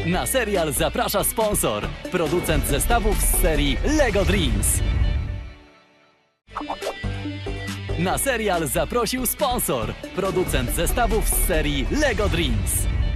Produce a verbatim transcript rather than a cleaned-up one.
Na serial zaprasza sponsor, producent zestawów z serii LEGO Dreams. Na serial zaprosił sponsor, producent zestawów z serii LEGO Dreams.